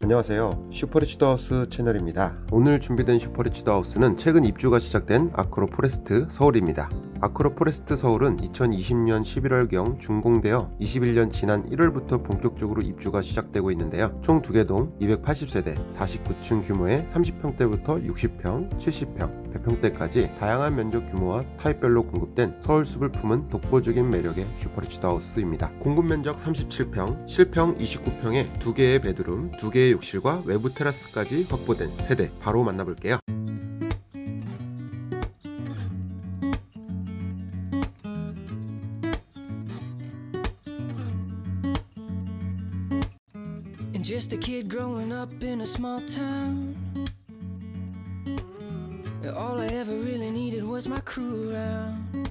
안녕하세요, 슈퍼리치드 하우스 채널입니다. 오늘 준비된 슈퍼리치드 하우스는 최근 입주가 시작된 아크로포레스트 서울입니다. 아크로포레스트 서울은 2020년 11월경 준공되어 21년 지난 1월부터 본격적으로 입주가 시작되고 있는데요. 총 2개 동 280세대 49층 규모의 30평대부터 60평, 70평, 100평대까지 다양한 면적 규모와 타입별로 공급된 서울숲을 품은 독보적인 매력의 슈퍼리치드 하우스입니다. 공급 면적 37평, 실평 29평에 2개의 베드룸, 2개의 욕실과 외부 테라스까지 확보된 세대 바로 만나볼게요. Just a kid growing up in a small town. All I ever really needed was my crew around.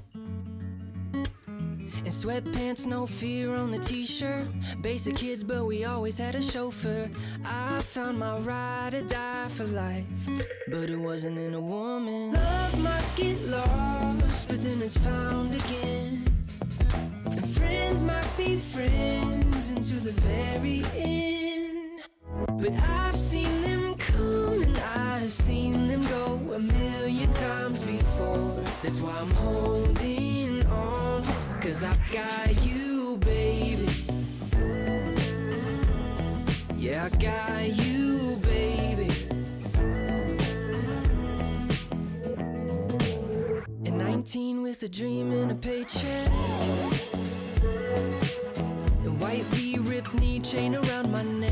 In sweatpants, no fear on the t-shirt. Basic kids, but we always had a chauffeur. I found my ride or die for life, but it wasn't in a woman. Love might get lost, but then it's found again. And friends might be friends into the very end. But I've seen them come and I've seen them go a million times before. That's why I'm holding on, 'cause I got you, baby. Yeah, I got you, baby. At 19 with a dream and a paycheck, a white V-ripped knee chain around my neck.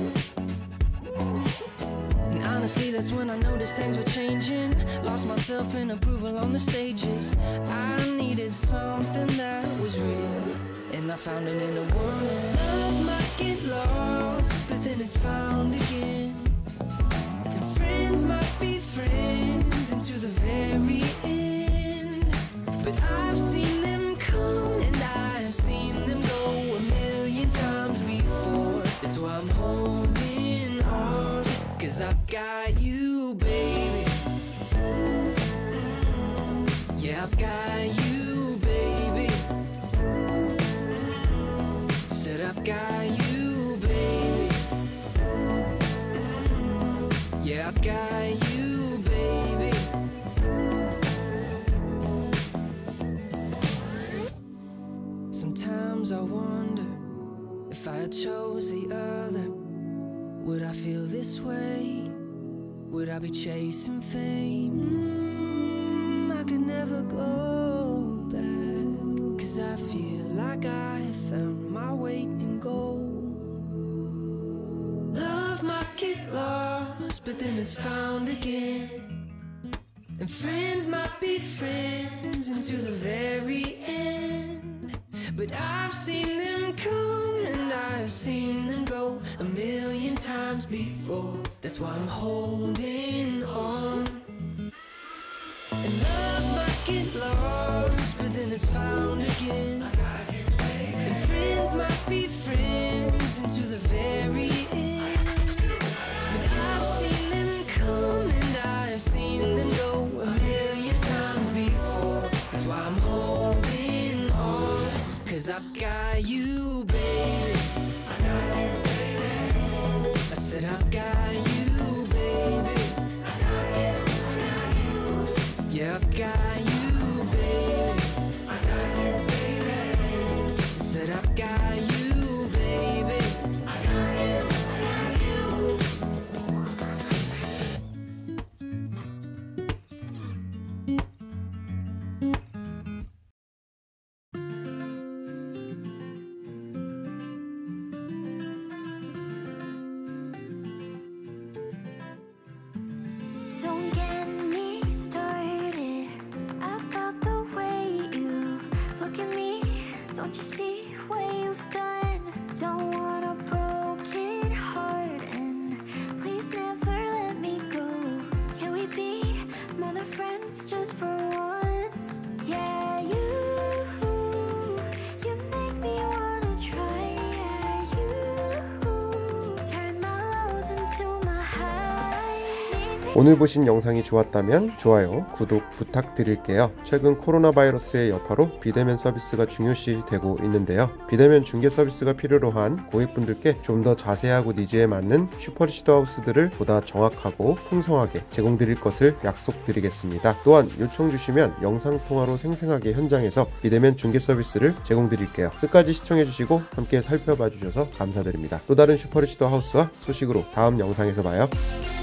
Honestly, that's when I noticed things were changing. Lost myself in approval on the stages. I needed something that was real, and I found it in a woman. Love might get lost, but then it's found again. And friends might be friends into the very end. But I've seen them come and I've seen them go a million times before. That's why I'm holding on, 'cause I've got you, baby. Yeah, I've got you, baby. Said I've got you, baby. Yeah, I've got you, baby. Sometimes I wonder if I had chose the other, would I feel this way? Would I be chasing fame? I could never go back, 'cause I feel like I have found my weight in gold. Love might get lost, but then it's found again. And friends might be friends into the very end. But I've seen them come and I've seen them go a million times before. That's why I'm holding on. And love might get lost, but then it's found again. And friends might be friends into the very end. But I've seen them come and I've seen them go a million times before. That's why I'm holding on, 'cause I've got you, baby. I said I've got you, baby. Yeah, I've got you, baby. I said I've got you, baby. Don't get me started about the way you look at me. Don't you see what you've done? Don't want a broken heart, and please never let me go. Can we be more than friends just for once? Yeah, you make me wanna try. Yeah, you turn my lows into my highs. 오늘 보신 영상이 좋았다면 좋아요, 구독 부탁드릴게요. 최근 코로나 바이러스의 여파로 비대면 서비스가 중요시 되고 있는데요. 비대면 중개 서비스가 필요로 한 고객분들께 좀 더 자세하고 니즈에 맞는 슈퍼리치도 하우스들을 보다 정확하고 풍성하게 제공드릴 것을 약속드리겠습니다. 또한 요청 주시면 영상통화로 생생하게 현장에서 비대면 중개 서비스를 제공드릴게요. 끝까지 시청해주시고 함께 살펴봐 주셔서 감사드립니다. 또 다른 슈퍼리치도 하우스와 소식으로 다음 영상에서 봐요.